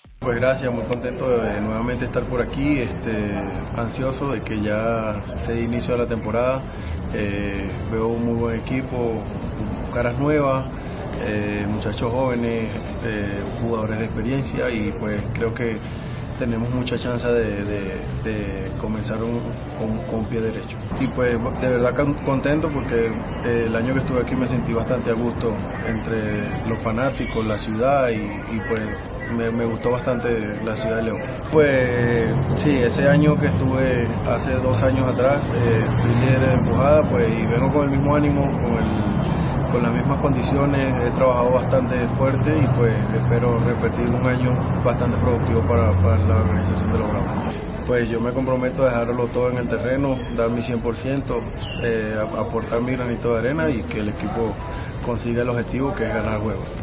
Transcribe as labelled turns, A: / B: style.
A: Pues gracias, muy contento de nuevamente estar por aquí, ansioso de que ya se dé inicio a la temporada. Veo un muy buen equipo, caras nuevas, muchachos jóvenes, jugadores de experiencia y pues creo que tenemos mucha chance de comenzar con pie derecho. Y pues de verdad contento porque el año que estuve aquí me sentí bastante a gusto entre los fanáticos, la ciudad y pues me gustó bastante la ciudad de León. Pues sí, ese año que estuve hace 2 años atrás, fui líder de empujada, pues y vengo con el mismo ánimo, con las mismas condiciones, he trabajado bastante fuerte y pues espero repetir un año bastante productivo para la organización de los Bravos. Pues yo me comprometo a dejarlo todo en el terreno, dar mi 100%, aportar mi granito de arena y que el equipo consiga el objetivo que es ganar juegos.